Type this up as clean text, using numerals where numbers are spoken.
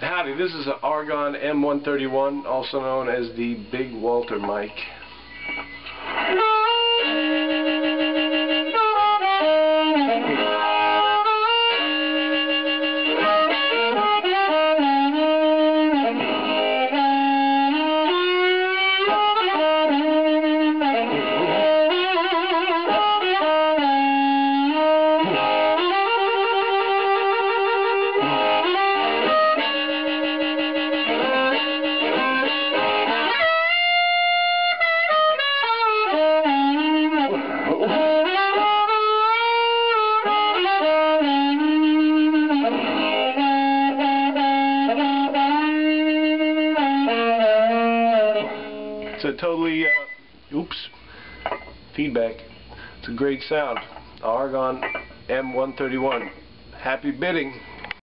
Howdy, this is an Argonne M131, also known as the Big Walter mic. It's a totally, feedback. It's a great sound. Argonne M131. Happy bidding.